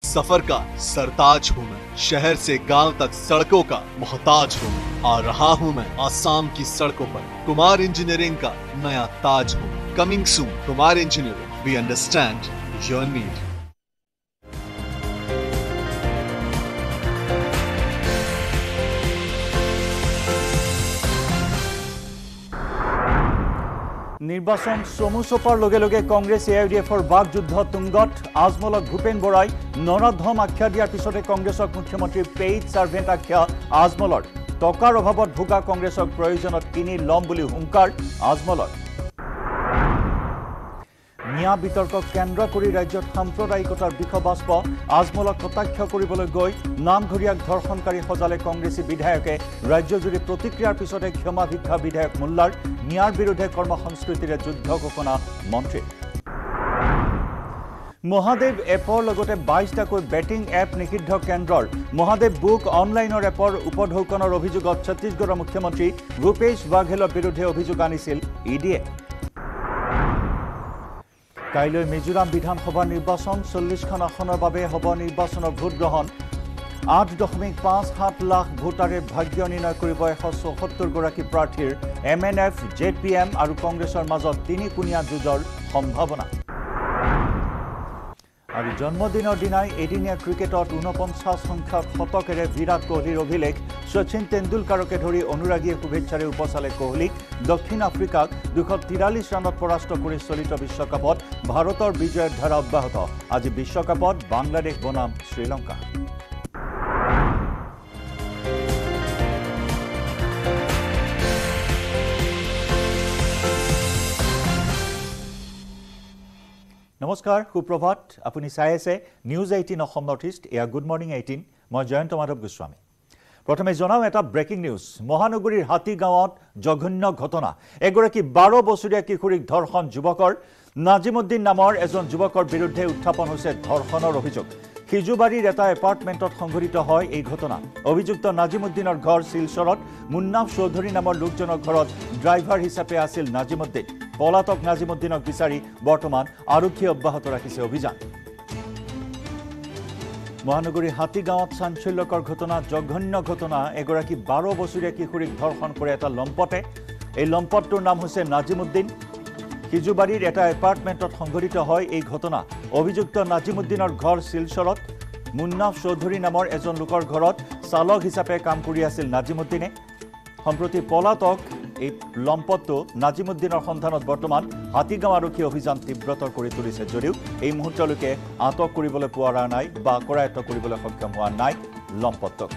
सफर का सरताज हूँ मैं, शहर से गांव तक सड़कों का मोहताज हूँ मैं। आ रहा हूँ मैं आसाम की सड़कों पर, कुमार इंजीनियरिंग का नया ताज हूँ। Coming soon, Kumar engineering, we understand your need. নির্বাচন চমু চপাৰ লগে লগে কংগ্ৰেছ এআইডিএফৰ বাকযুদ্ধ তুংগত। আজমলক ভূপেন বৰাই নৰাধম আখ্যা দিয়াৰ পিছতে কংগ্ৰেছক মুখ্যমন্ত্ৰী পেইড ছাৰ্ভেণ্ট আখ্যা আজমলৰ। টকাৰ অভাৱত ভোগা কংগ্ৰেছক প্ৰয়োজনত কিনি লম বুলি হুংকাৰ আজমলৰ। নিয়া বিতৰ্কক কেন্দ্ৰ কৰি ৰাজ্যত সাম্প্ৰদায়িকতাৰ বিষবাষ্প। আজমলক কটাক্ষ কৰিবলৈ গৈ নামঘৰীয়াক ধৰ্ষণকাৰী সজালে কংগ্ৰেছী বিধায়কে। ৰাজ্যজুৰি প্ৰতিক্ৰিয়াৰ পিছতে ক্ষমা ভিক্ষা বিধায়ক মোল্লাৰ। নিয়াৰ বিৰুদ্ধে কৰ্ম সংস্কৃতিৰে যুদ্ধ ঘোষণা মন্ত্ৰী। মহাদেৱ এপৰ লগতে 22টাকৈ বেটিং এপ নিষিদ্ধ কেন্দ্ৰৰ। মহাদেৱ বুক অনলাইনৰ এপৰ উপঢৌকনৰ অভিযোগত ছত্তীশগড়ৰ মুখ্যমন্ত্ৰী ভূপেশ বাঘেলৰ বিৰুদ্ধে অভিযোগ আনিছিল ইডিয়ে। কাইলৈ মিজোৰাম বিধানসভা নিৰ্বাচন। 40খন আসনৰ বাবে হ'ব নিৰ্বাচনৰ ভোট গ্ৰহণ। 8.57 লাখ ভোটাৰে ভাগ্য নিৰ্ণয় কৰিব 174 গৰাকী প্ৰাৰ্থীৰ। MNF, JPM আৰু কংগ্ৰেছৰ মাজত তিনিকোণীয়া যুঁজৰ সম্ভাৱনা। আৰু জন্মদিনৰ দিনাই এদিনীয়া ক্ৰিকেটত 49 সংখ্যক শতকেৰে বিৰাট কোহলিৰ অভিলেখ। শচীন তেণ্ডুলকাৰকে ধৰি অনুৰাগীয়ে শুভেচ্ছাৰে উপচালে কোহলিক। দক্ষিণ আফ্ৰিকাক 243 ৰানত পৰাস্ত কৰি চলিত বিশ্বকাপত ভাৰতৰ বিজয়ৰ ধাৰা অব্যাহত। আজি বিশ্বকাপত বাংলাদেশ বনাম শ্ৰীলংকা। নমস্কাৰ, সুপ্ৰভাত। আপুনি চাই আছে নিউজ 18 অসম নৰ্থ ইষ্ট। এয়া গুড মৰ্ণিং 18। মই জয়ন্ত মাধৱ গোস্বামী। প্ৰথমে জনাওঁ এটা ব্ৰেকিং নিউজ। মহানগৰীৰ হাতীগাঁৱত জঘন্য ঘটনা। এগৰাকী 12 বছৰীয়া কিশোৰীক ধৰ্ষণ। যুৱকৰ নাজিমুদ্দিন নামৰ এজন যুৱকৰ বিৰুদ্ধে উত্থাপন হৈছে ধৰ্ষণৰ অভিযোগ। সিজুবাৰীৰ এটা এপাৰ্টমেণ্টত সংঘটিত হয় এই ঘটনা। অভিযুক্ত নাজিমুদ্দিনৰ ঘৰ শিলচৰত। মুন্নাফ চৌধুৰী নামৰ লোকজনৰ ঘৰত ড্ৰাইভাৰ হিচাপে আছিল নাজিমুদ্দিন। পলাতক নাজিমুদ্দিনক বিচাৰি বৰ্তমান আৰক্ষীয়ে অব্যাহত ৰাখিছে অভিযান। মহানগৰীৰ হাতীগাঁৱত চাঞ্চল্যকৰ ঘটনা, জঘন্য ঘটনা। এগৰাকী 12 বছৰীয়া কিশোৰীক ধৰ্ষণ কৰে এটা লম্পটে। এই লম্পটটোৰ নাম হৈছে নাজিমুদ্দিন। সিজুবাৰীৰ এটা এপাৰ্টমেণ্টত সংঘটিত হয় এই ঘটনা। অভিযুক্ত নাজিমুদ্দিনৰ ঘৰ শিলচৰত। মুন্নাফ চৌধুৰী নামৰ এজন লোকৰ ঘৰত চালক হিচাপে কাম কৰি আছিল নাজিমুদ্দিনে। সম্প্ৰতি পলাতক এই লম্পটটো নাজিমুদ্দিনৰ সন্ধানত বৰ্তমান হাতীগাঁও আৰক্ষী অভিযান তীব্ৰতৰ কৰি তুলিছে যদিও এই মুহূৰ্তলৈকে আটক কৰিবলৈ পোৱা নাই বা কৰায়ত্ব কৰিবলৈ সক্ষম হোৱা নাই লম্পটক।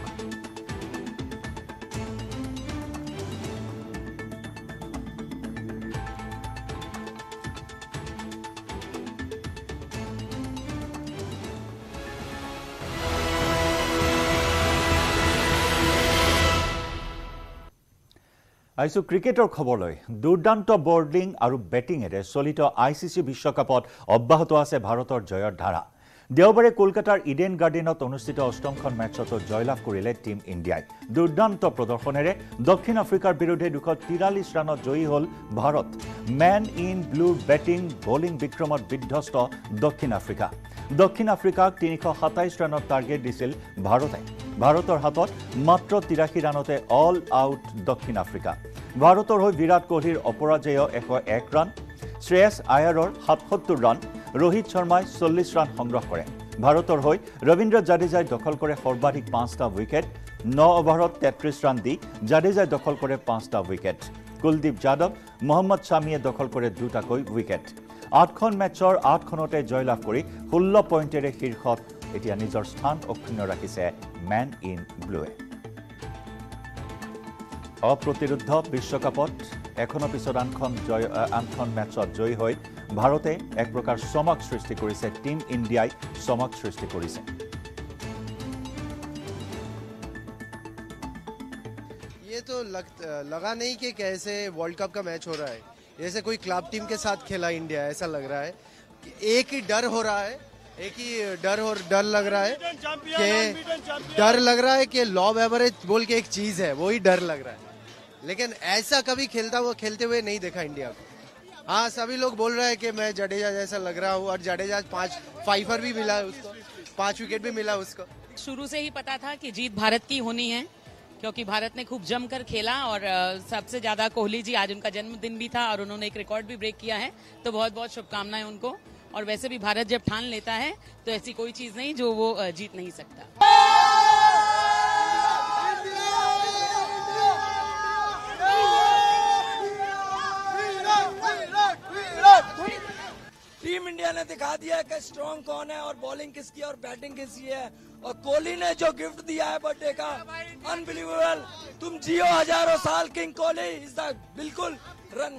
আইছো ক্ৰিকেটৰ খবৰলৈ। দুৰ্দান্ত বৰ্ডিং আৰু বেটিঙেৰে চলিত ICC বিশ্বকাপত অব্যাহত আছে ভাৰতৰ জয়ৰ ধাৰা। দেওবাৰে কলকাতাৰ ইডেন গাৰ্ডেনত অনুষ্ঠিত 8খন মেচতো জয়লাভ কৰিলে টীম ইণ্ডিয়াই। দুৰ্দান্ত প্ৰদৰ্শনেৰে দক্ষিণ আফ্ৰিকাৰ বিৰুদ্ধে 243 ৰানত জয়ী হ'ল ভাৰত। মেন ইন ব্লুৰ বেটিং বলিং বিক্ৰমত বিধ্বস্ত দক্ষিণ আফ্ৰিকা। দক্ষিণ আফ্ৰিকাক 327 ৰানৰ টাৰ্গেট দিছিল ভাৰতে। ভাৰতৰ হাতত মাত্ৰ 83 ৰানতে অল আউট দক্ষিণ আফ্ৰিকা। ভাৰতৰ হৈ বিৰাট কোহলিৰ অপৰাজেয় 101 ৰান, শ্ৰেয়স আয়াৰৰ 77 ৰান, ৰোহিত শৰ্মাই 40 ৰান সংগ্ৰহ কৰে। ভাৰতৰ হৈ ৰবীন্দ্ৰ জাদেজাই দখল কৰে সৰ্বাধিক 5টা উইকেট। 9 অভাৰত 33 ৰান দি জাদেজাই দখল কৰে 5টা উইকেট। কুলদীপ যাদৱ, মহম্মদ শামীয়ে দখল কৰে 2টাকৈ উইকেট। 8খন মেচৰ 8খনতে জয়লাভ কৰি 16 পইণ্টেৰে শীৰ্ষত এতিয়া নিজৰ স্থান অক্ষুণ্ণ ৰাখিছে মেন ইন ব্লুৱে। অপ্ৰতিৰোধ বিশ্বকাপত এখনৰ পিছত আনখন মেচত জয়ী হৈ ভাৰতে এক প্ৰকাৰ চমক সৃষ্টি কৰিছে। টিম ইণ্ডিয়াই চমক সৃষ্টি কৰিছে। ये तो लगा नहीं कि कैसे वर्ल्ड कप का मैच हो रहा है, जैसे कोई क्लब टीम के साथ खेला इंडिया, ऐसा लग रहा है। एक ही डर हो रहा है, एक ही डर लग रहा है कि लॉब एवरेज बोल के एक चीज है, वही डर लग रहा है। लेकिन ऐसा कभी खेलते हुए नहीं देखा इंडिया को। हाँ, सभी लोग बोल रहे हैं कि मैं जडेजा जैसा लग रहा हूँ, और जडेजा 5 फाइफर भी मिला है उसको। 5 विकेट भी मिला उसको। शुरू से ही पता था कि जीत भारत की होनी है, क्योंकि भारत ने खूब जमकर खेला और सबसे ज्यादा कोहली जी, आज उनका जन्मदिन भी था और उन्होंने एक रिकॉर्ड भी ब्रेक किया है, तो बहुत बहुत शुभकामनाएं उनको। और वैसे भी भारत जब ठान लेता है तो ऐसी कोई चीज नहीं जो वो जीत नहीं सकता। टीम इंडिया ने दिखा दिया है कि स्ट्रॉन्ग कौन है और बॉलिंग किसकी और बैटिंग किसकी है। और कोहली ने जो गिफ्ट दिया है बर्थडे का, अनबिलीवेबल। तुम जियो हजारों साल, किंग कोहली इज द बिल्कुल रन।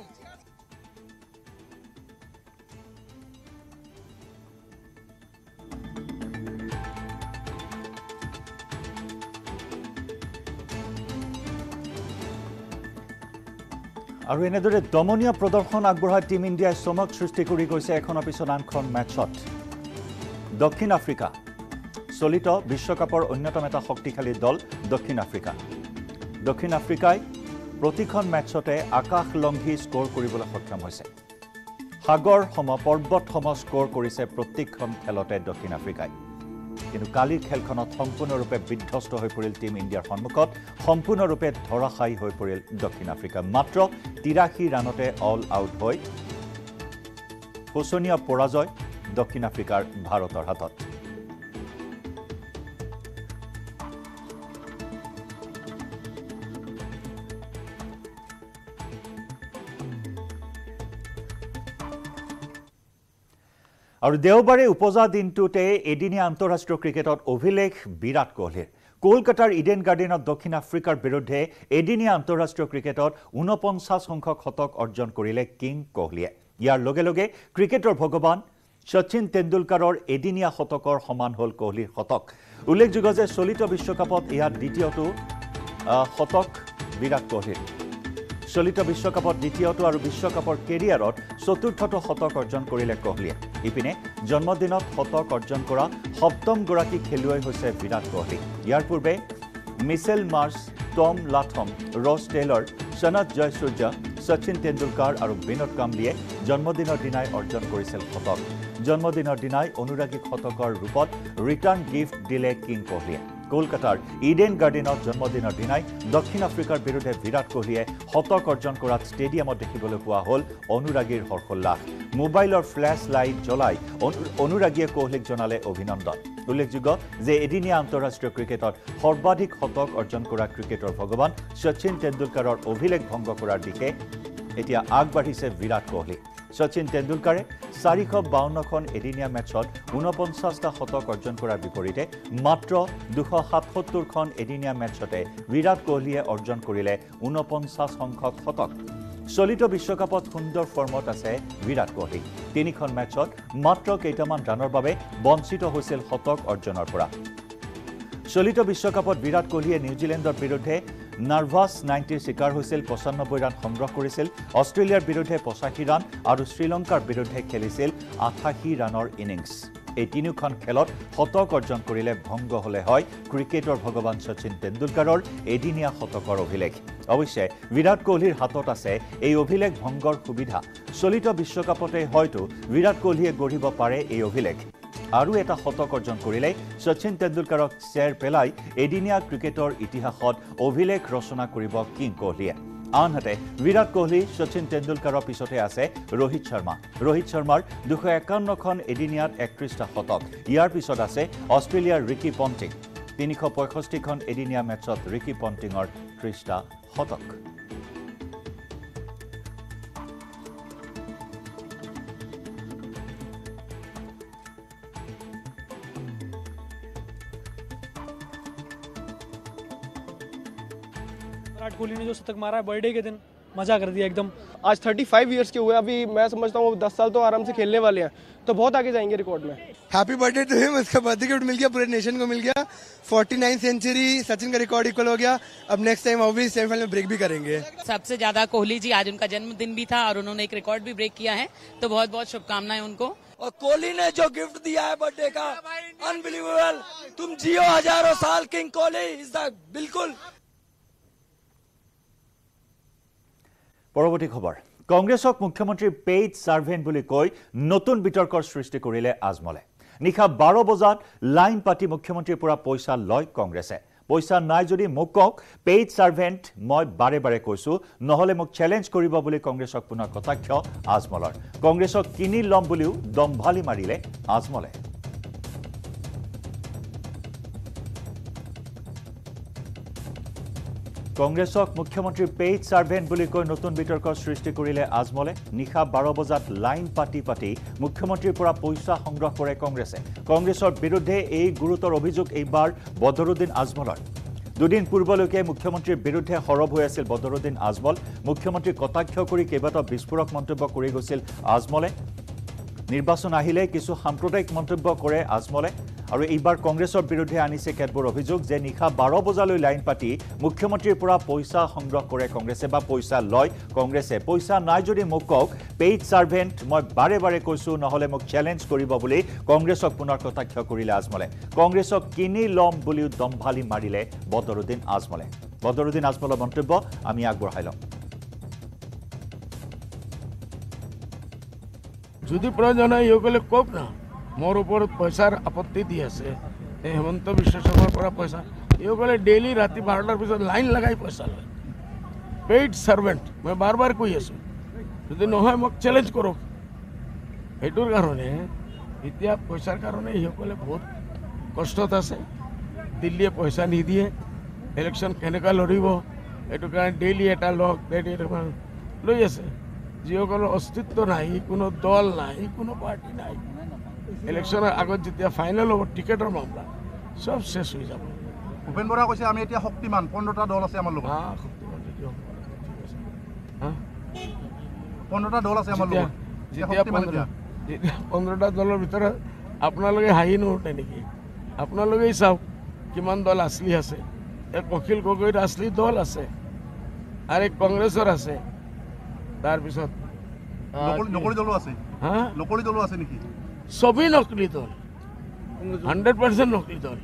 আৰু এনেদৰে দমনীয় প্ৰদৰ্শন আগবঢ়াই টিম ইণ্ডিয়াই চমক সৃষ্টি কৰি গৈছে এখনৰ পিছত আনখন মেচত। দক্ষিণ আফ্ৰিকা চলিত বিশ্বকাপৰ অন্যতম এটা শক্তিশালী দল দক্ষিণ আফ্ৰিকা। দক্ষিণ আফ্ৰিকাই প্ৰতিখন মেচতে আকাশলংঘী স্ক'ৰ কৰিবলৈ সক্ষম হৈছে। সাগৰ সম পৰ্বত সম স্ক'ৰ কৰিছে প্ৰত্যেকখন খেলতে দক্ষিণ আফ্ৰিকাই। কিন্তু কালিৰ খেলখনত সম্পূৰ্ণৰূপে বিধ্বস্ত হৈ পৰিল টিম ইণ্ডিয়াৰ সন্মুখত, সম্পূৰ্ণৰূপে ধৰাশায়ী হৈ পৰিল দক্ষিণ আফ্ৰিকা। মাত্ৰ 83 ৰানতে অল আউট হৈ শোচনীয় পৰাজয় দক্ষিণ আফ্ৰিকাৰ ভাৰতৰ হাতত। আৰু দেওবাৰে উপজা দিনটোতে এদিনীয়া আন্তঃৰাষ্ট্ৰীয় ক্ৰিকেটত অভিলেখ বিৰাট কোহলিৰ। কলকাতাৰ ইডেন গাৰ্ডেনত দক্ষিণ আফ্ৰিকাৰ বিৰুদ্ধে এদিনীয়া আন্তঃৰাষ্ট্ৰীয় ক্ৰিকেটত 49 সংখ্যক শতক অৰ্জন কৰিলে কিং কোহলিয়ে। ইয়াৰ লগে লগে ক্ৰিকেটৰ ভগৱান শচীন তেণ্ডুলকাৰৰ এদিনীয়া শতকৰ সমান হ'ল কোহলিৰ শতক। উল্লেখযোগ্য যে চলিত বিশ্বকাপত ইয়াৰ দ্বিতীয়টো শতক বিৰাট কোহলিৰ। চলিত বিশ্বকাপত দ্বিতীয়টো আৰু বিশ্বকাপৰ কেৰিয়াৰত চতুৰ্থটো শতক অৰ্জন কৰিলে কোহলিয়ে। ইপিনে জন্মদিনত শতক অৰ্জন কৰা সপ্তমগৰাকী খেলুৱৈ হৈছে বিৰাট কোহলি। ইয়াৰ পূৰ্বে Mitchell Marsh, Tom Latham, Ross Taylor, Sanath Jayasuriya, Sachin Tendulkar আৰু বিনোদ কাম্বলিয়ে জন্মদিনৰ দিনাই অৰ্জন কৰিছিল শতক। জন্মদিনৰ দিনাই অনুৰাগীক শতকৰ ৰূপত ৰিটাৰ্ণ গিফ্ট দিলে কিং কোহলিয়ে। কলকাতাৰ ইডেন গাৰ্ডেনত জন্মদিনৰ দিনাই দক্ষিণ আফ্ৰিকাৰ বিৰুদ্ধে বিৰাট কোহলিয়ে শতক অৰ্জন কৰাত ষ্টেডিয়ামত দেখিবলৈ পোৱা হ'ল অনুৰাগীৰ হৰ্ষোল্লাস। মোবাইলৰ ফ্লেছ লাইট জ্বলাই অনুৰাগীয়ে কোহলিক জনালে অভিনন্দন। উল্লেখযোগ্য যে এদিনীয়া আন্তঃৰাষ্ট্ৰীয় ক্ৰিকেটত সৰ্বাধিক শতক অৰ্জন কৰা ক্ৰিকেটৰ ভগৱান শচীন তেণ্ডুলকাৰৰ অভিলেখ ভংগ কৰাৰ দিশে এতিয়া আগবাঢ়িছে বিৰাট কোহলি। শচীন তেণ্ডুলকাৰে 452খন এদিনীয়া মেচত 49টা শতক অৰ্জন কৰাৰ বিপৰীতে মাত্ৰ 277খন এদিনীয়া মেচতে বিৰাট কোহলিয়ে অৰ্জন কৰিলে 49 সংখ্যক শতক। চলিত বিশ্বকাপত সুন্দৰ ফৰ্মত আছে বিৰাট কোহলি। 3খন মেচত মাত্ৰ কেইটামান ৰানৰ বাবে বঞ্চিত হৈছিল শতক অৰ্জনৰ পৰা। চলিত বিশ্বকাপত বিৰাট কোহলিয়ে নিউজিলেণ্ডৰ বিৰুদ্ধে নাৰ্ভাছ 90ৰ শিকাৰ হৈছিল, 95 ৰান সংগ্ৰহ কৰিছিল। অষ্ট্ৰেলিয়াৰ বিৰুদ্ধে 85 ৰান আৰু শ্ৰীলংকাৰ বিৰুদ্ধে খেলিছিল 88 ৰানৰ ইনিংছ। এই তিনিখন খেলত শতক অৰ্জন কৰিলে ভংগ হলে হয় ক্ৰিকেটৰ ভগৱান শচীন তেণ্ডুলকাৰৰ এদিনীয়া শতকৰ অভিলেখ। অৱশ্যে বিৰাট কোহলিৰ হাতত আছে এই অভিলেখ ভংগৰ সুবিধা। চলিত বিশ্বকাপতে হয়তো বিৰাট কোহলিয়ে গঢ়িব পাৰে এই অভিলেখ। আৰু এটা শতক অৰ্জন কৰিলে শচীন তেণ্ডুলকাৰক চেৰ পেলাই এদিনীয়া ক্ৰিকেটৰ ইতিহাসত অভিলেখ ৰচনা কৰিব কিং কোহলিয়ে। আনহাতে বিৰাট কোহলি, শচীন তেণ্ডুলকাৰৰ পিছতে আছে ৰোহিত শৰ্মা। ৰোহিত শৰ্মাৰ 251খন এদিনীয়াত 31টা শতক। ইয়াৰ পিছত আছে অষ্ট্ৰেলিয়াৰ ৰিকি পণ্টিং। 365খন এদিনীয়া মেচত ৰিকি পণ্টিঙৰ 30টা শতক। विराट कोहली ने जो शतक मारा है बर्थडे के दिन, मजा कर दिया एकदम। आज 35 इयर्स के हुए, अभी मैं समझता हूँ 10 साल तो आराम से खेलने वाले हैं, तो बहुत आगे जाएंगे रिकॉर्ड में। Happy birthday to him. उसका बर्थडे गिफ्ट मिल गया, पूरे नेशन को मिल गया। 49 सेंचुरी, सचिन का रिकॉर्ड इक्वल हो गया। अब नेक्स्ट टाइम वो भी सेमीफाइनल में ब्रेक भी करेंगे। सबसे ज्यादा कोहली जी, आज उनका जन्मदिन भी था और उन्होंने एक रिकॉर्ड भी ब्रेक किया है, तो बहुत बहुत शुभकामनाएं उनको। और कोहली ने जो गिफ्ट दिया है बर्थडे का, अनबिलीवेबल। तुम जियो हजारों साल, किंग कोहली इज द बिल्कुल। পৰৱৰ্তী খবৰ। কংগ্ৰেছক মুখ্যমন্ত্ৰী পেইড ছাৰ্ভেণ্ট বুলি কৈ নতুন বিতৰ্কৰ সৃষ্টি কৰিলে আজমলে। নিশা 12 বজাত লাইন পাতি মুখ্যমন্ত্ৰীৰ পৰা পইচা লয় কংগ্ৰেছে পইচা নাই যদি মোক কক পেইড সাৰ্ভেন্ট মই বাৰে বাৰে কৈছো নহলে মোক চ্যালেঞ্জ কৰিব বুলি কংগ্ৰেছক পুনৰ কটাক্ষ আজমলৰ কংগ্ৰেছক কিনি লম বুলিও দম্ভালি মাৰিলে আজমলে কংগ্ৰেছক মুখ্যমন্ত্ৰী পেইড সাৰ্ভেন্ট বুলি কৈ নতুন বিতৰ্কৰ সৃষ্টি কৰিলে আজমলে নিশা 12 বজাত লাইন পাতি মুখ্যমন্ত্ৰীৰ পৰা পইচা সংগ্ৰহ কৰে কংগ্ৰেছে কংগ্ৰেছৰ বিৰুদ্ধে এই গুৰুতৰ অভিযোগ এইবাৰ বদৰুদ্দিন আজমলৰ দুদিন পূৰ্বলৈকে মুখ্যমন্ত্ৰীৰ বিৰুদ্ধে হৰব হৈ আছিল বদৰুদ্দিন আজমল মুখ্যমন্ত্ৰী কটাক্ষ কৰি কেইবাটাও বিস্ফোৰক মন্তব্য কৰি গৈছিল আজমলে নিৰ্বাচন আহিলে কিছু সাম্প্ৰদায়িক মন্তব্য কৰে আজমলে আৰু এইবাৰ কংগ্ৰেছৰ বিৰুদ্ধে আনিছে কেতবোৰ অভিযোগ যে নিশা 12 বজালৈ লাইন পাতি মুখ্যমন্ত্ৰীৰ পৰা পইচা সংগ্ৰহ কৰে কংগ্ৰেছে বা পইচা লয় কংগ্ৰেছে পইচা নাই যদি মোক কক পেইড সাৰ্ভেন্ট মই বাৰে বাৰে কৈছো নহলে মোক চ্যালেঞ্জ কৰিব বুলি কংগ্ৰেছক পুনৰ কটাক্ষ কৰিলে আজমলে কংগ্ৰেছক কিনি লম বুলিও দম্ভালি মাৰিলে বদৰুদ্দিন আজমলৰ মন্তব্য আমি আগবঢ়াই লম যদি প্ৰয়োজন হয় ইসকলে কক না মোৰ ওপৰত পইচাৰ আপত্তি দি আছে হেমন্ত বিশ্ব শৰ্মাৰ পৰা পইচা ইসকলে ডেইলি ৰাতি 12টাৰ পিছত লাইন লগাই পইচা লয় পেইড সাৰ্ভেন্ট মই বাৰ বাৰ কৈ আছো যদি নহয় মোক চ্যালেঞ্জ কৰক এইটোৰ কাৰণে এতিয়া পইচাৰ কাৰণে ইসকলে বহুত কষ্টত আছে দিল্লীয়ে পইচা নিদিয়ে ইলেকশ্যন কেনেকুৱা লৰিব এইটো কাৰণে ডেইলি এটা লগ লৈ আছে যিসকলৰ অস্তিত্ব নাই কোনো দল নাই কোনো পাৰ্টি নাই ইলেকশ্যনৰ আগত যেতিয়া ফাইনেল হ'ব টিকেটৰ মামলা সব শেষ হৈ যাব ভূপেন বৰা কৈছে আমি এতিয়া শক্তিমান 15টা দল আছে আমাৰ লগত শক্তিমান 15টা দল আছে আমাৰ লগত যেতিয়া 15টা দলৰ ভিতৰত আপোনালোকে হাঁহি নুঠে নেকি আপোনালোকেই চাওক কিমান দল আছলি আছে এক অখিল গগৈৰ আছলি দল আছে আৰু এক কংগ্ৰেছৰ আছে তাৰপিছত নকলি দলো আছে নকলি দলো আছে নেকি সবই নকলি দল 100% নকলি দল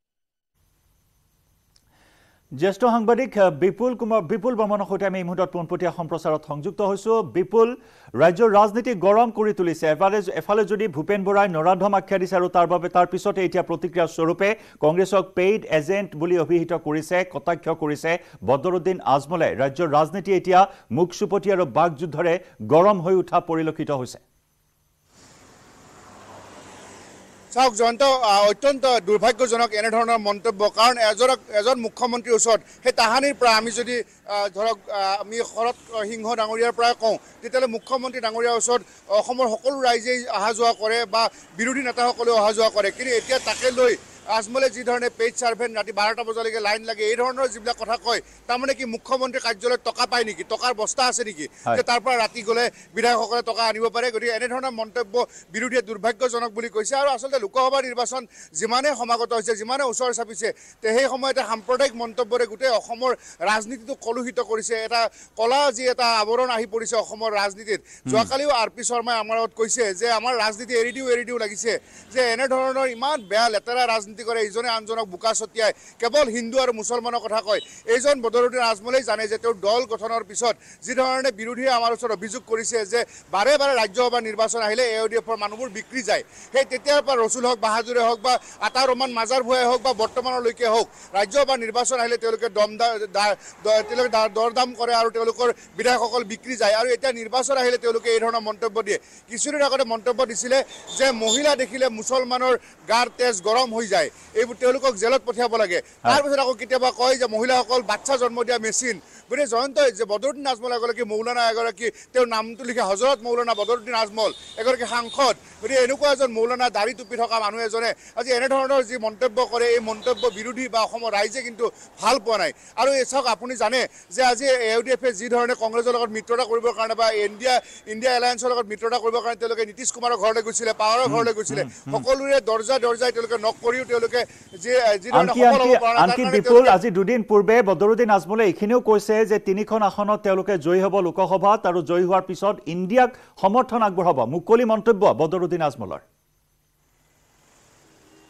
জ্যেষ্ঠ সাংবাদিক বিপুল বৰ্মনৰ সৈতে আমি এই মুহূৰ্তত পোনপটীয়া সম্প্ৰচাৰত সংযুক্ত হৈছো বিপুল ৰাজ্যৰ ৰাজনীতি গৰম কৰি তুলিছে এফালে যদি ভূপেন বৰাই নৰাধম আখ্যা দিছে আৰু তাৰ পিছতে এতিয়া প্ৰতিক্ৰিয়া স্বৰূপে কংগ্ৰেছক পেইড এজেণ্ট বুলি অভিহিত কৰিছে কটাক্ষ কৰিছে বদৰুদ্দিন আজমলে ৰাজ্যৰ ৰাজনীতি এতিয়া মুখচুপতি আৰু বাকযুদ্ধৰে গৰম হৈ উঠা পৰিলক্ষিত হৈছে চাওক জয়ন্ত অত্যন্ত দুৰ্ভাগ্যজনক এনেধৰণৰ মন্তব্য কাৰণ এজন মুখ্যমন্ত্ৰীৰ ওচৰত সেই তাহানিৰ পৰা আমি যদি ধৰক আমি শৰৎ সিংহ ডাঙৰীয়াৰ পৰা কওঁ তেতিয়াহ'লে মুখ্যমন্ত্ৰী ডাঙৰীয়াৰ ওচৰত অসমৰ সকলো ৰাইজেই অহা যোৱা কৰে বা বিৰোধী নেতাসকলেও অহা যোৱা কৰে কিন্তু এতিয়া তাকে লৈ আজমলে যি ধৰণে পেইড সাৰ্ভেন্ট ৰাতি 12টা বজালৈকে লাইন লাগে এই ধৰণৰ যিবিলাক কথা কয় তাৰমানে কি মুখ্যমন্ত্ৰী কাৰ্যালয়ত টকা পায় নেকি টকাৰ বস্তা আছে নেকি যে তাৰ পৰা ৰাতি গ'লে বিধায়কসকলে টকা আনিব পাৰে গতিকে এনেধৰণৰ মন্তব্য বিৰোধীয়ে দুৰ্ভাগ্যজনক বুলি কৈছে আৰু আচলতে লোকসভা নিৰ্বাচন যিমানে সমাগত হৈছে যিমানে ওচৰ চাপিছে তে সেই সময়তে সাম্প্ৰদায়িক মন্তব্যৰে গোটেই অসমৰ ৰাজনীতিটো কলুষিত কৰিছে এটা কলা যি এটা আৱৰণ আহি পৰিছে অসমৰ ৰাজনীতিত যোৱাকালিও আৰ পি শৰ্মাই আমাৰ লগত কৈছে যে আমাৰ ৰাজনীতি এৰি দিও লাগিছে যে এনেধৰণৰ ইমান বেয়া লেতেৰা ৰাজনীতি কৰে ইজনে আনজনক বুকা ছটিয়াই কেৱল হিন্দু আৰু মুছলমানৰ কথা কয় এইজন বদৰুদ্দিন আজমলেই জানে যে তেওঁৰ দল গঠনৰ পিছত যি ধৰণে বিৰোধীয়ে আমাৰ ওচৰত অভিযোগ কৰিছে যে বাৰে বাৰে ৰাজ্যসভা নিৰ্বাচন আহিলে এওডিএফৰ মানুহবোৰ বিক্ৰী যায় সেই তেতিয়াৰ পৰা ৰসুল হক বাহাদুৰে হওক বা আতা ৰহমান মাজাৰ ভূঞাই হওক বা বৰ্তমানলৈকে হওক ৰাজ্যসভা নিৰ্বাচন আহিলে তেওঁলোকে দৰদাম কৰে আৰু তেওঁলোকৰ বিধায়কসকল বিক্ৰী যায় আৰু এতিয়া নিৰ্বাচন আহিলে তেওঁলোকে এই ধৰণৰ মন্তব্য দিয়ে কিছুদিন আগতে মন্তব্য দিছিলে যে মহিলা দেখিলে মুছলমানৰ গাৰ তেজ গৰম হৈ যায় এইবোৰ তেওঁলোকক জেলত পঠিয়াব লাগে তাৰপিছত আকৌ কেতিয়াবা কয় যে মহিলাসকল বাচ্চা জন্ম দিয়া মেচিন গতিকে জয়ন্ত যে বদৰুদ্দিন আজমল এগৰাকী মৌলানা এগৰাকী তেওঁৰ নামটো লিখে হজৰত মৌলানা বদৰুদ্দিন আজমল এগৰাকী সাংসদ গতিকে এনেকুৱা এজন মৌলানা দাড়ি টুপি থকা মানুহ এজনে আজি এনেধৰণৰ যি মন্তব্য কৰে এই মন্তব্য বিৰোধী বা অসমৰ ৰাইজে কিন্তু ভাল পোৱা নাই আৰু এই চাওক আপুনি জানে যে আজি এওডিএফে যি ধৰণে কংগ্ৰেছৰ লগত মিত্ৰতা কৰিবৰ কাৰণে বা ইণ্ডিয়া এলায়েন্সৰ লগত মিত্ৰতা কৰিবৰ কাৰণে তেওঁলোকে নীতিশ কুমাৰৰ ঘৰলৈ গৈছিলে পাৱাৰৰ ঘৰলৈ গৈছিলে সকলোৰে দৰ্জাই তেওঁলোকে নক কৰিও তেওঁলোকে আনকি বিপুল আজি দুদিন পূৰ্বে বদৰুদ্দিন আজমলে এইখিনিও কৈছে যে 3খন আসনত তেওঁলোকে জয়ী হ'ব লোকসভাত আৰু জয়ী হোৱাৰ পিছত ইণ্ডিয়াক সমৰ্থন আগবঢ়াব মুকলি মন্তব্য বদৰুদ্দিন আজমলৰ